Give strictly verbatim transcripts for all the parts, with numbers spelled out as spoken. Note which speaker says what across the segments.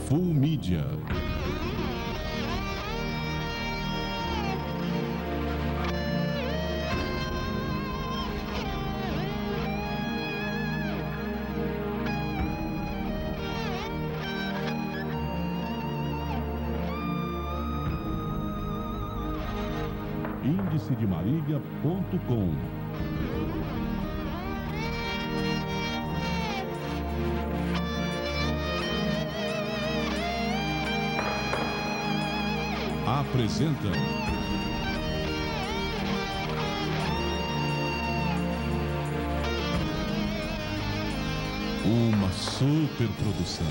Speaker 1: Full Mídia. índice de marília ponto com. Apresenta uma superprodução.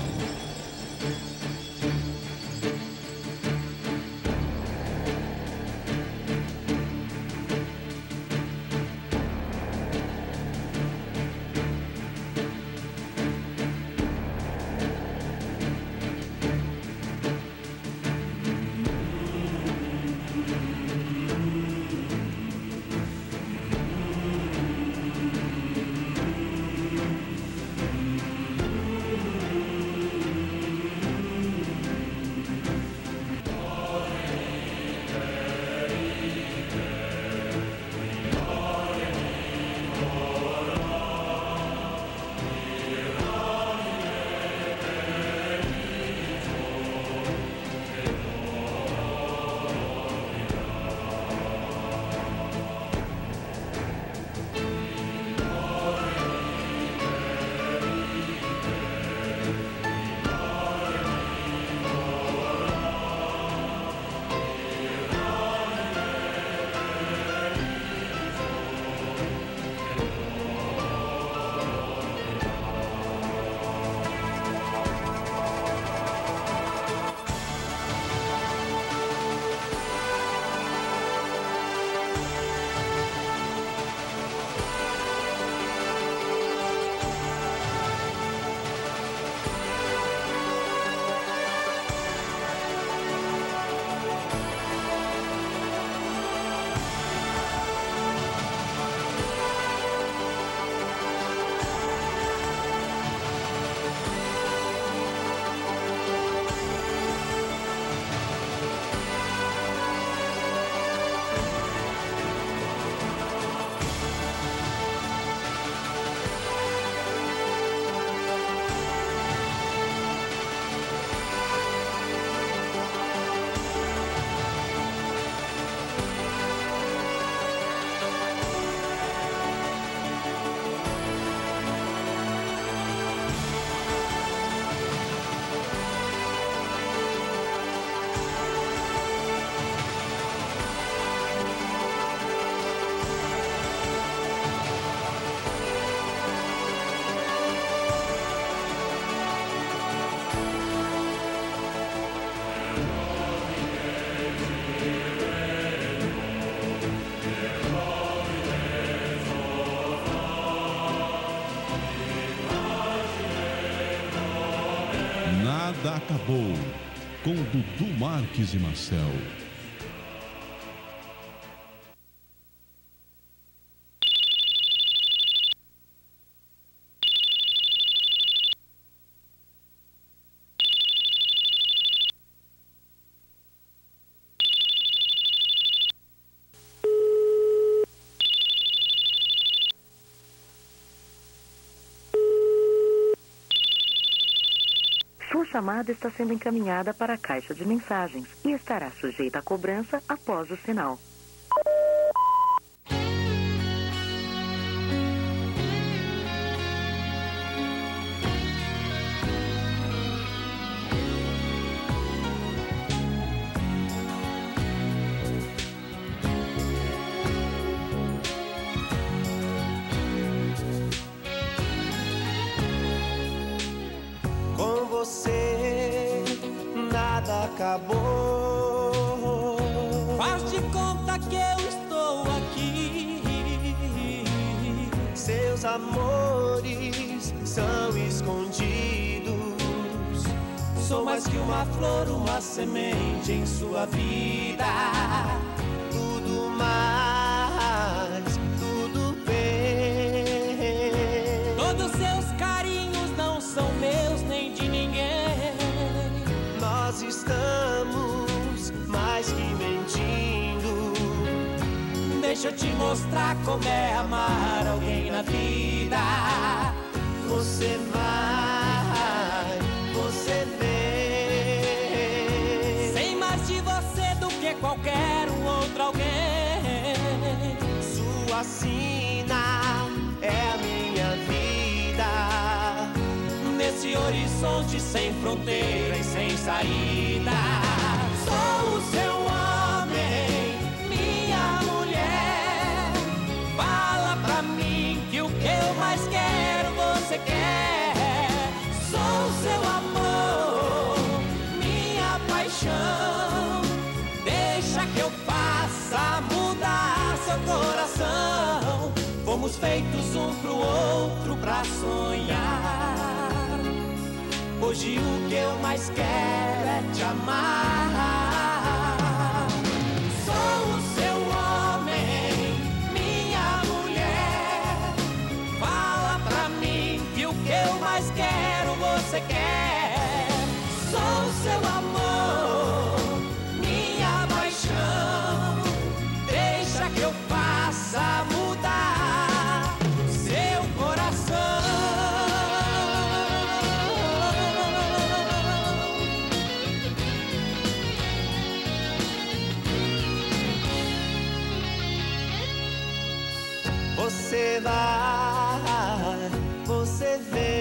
Speaker 1: Nada Acabou, com Dudu Marques e Marcel.
Speaker 2: Sua chamada está sendo encaminhada para a caixa de mensagens e estará sujeita a cobrança após o sinal.
Speaker 3: Você nada acabou.
Speaker 4: Faz de conta que eu estou aqui.
Speaker 3: Seus amores são escondidos.
Speaker 4: Sou mais que uma flor, uma semente em sua vida.
Speaker 3: Tudo mais, tudo bem.
Speaker 4: Todos seus carinhos não são meus nem de ninguém. Deixa eu te mostrar como é amar alguém na vida.
Speaker 3: Você vai, você vem.
Speaker 4: Sei mais de você do que qualquer um outro alguém.
Speaker 3: Sua sina é a minha vida.
Speaker 4: Nesse horizonte sem fronteira e sem saída. Sou o seu homem, minha mulher. Fala pra mim que o que eu mais quero você quer. Sou seu amor, minha paixão. Deixa que eu faça mudar seu coração. Fomos feitos um pro outro pra sonhar. Hoje o que eu mais quero é te amar. Sou o seu homem, minha mulher. Fala pra mim que o que eu mais quero você quer. Sou o seu amor, minha paixão. Deixa que eu faça mudar seu coração.
Speaker 3: Você vai, você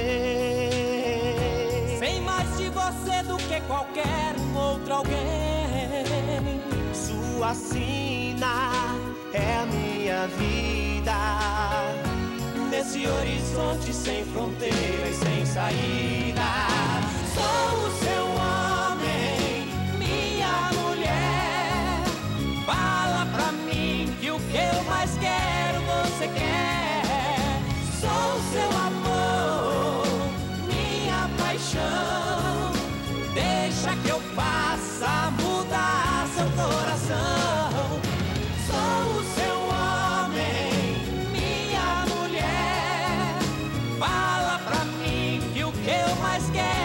Speaker 3: vem.
Speaker 4: Sei mais de você do que qualquer um outro alguém.
Speaker 3: Sua sina é a minha vida.
Speaker 4: Nesse horizonte sem fronteira e sem saída. Sou o seu homem, minha mulher. Fala pra mim que o que eu mais quero você quer. Sou o seu amor, minha paixão. Deixa que eu faça mudar seu coração. Sou o seu homem, minha mulher. Fala pra mim que o que eu mais quero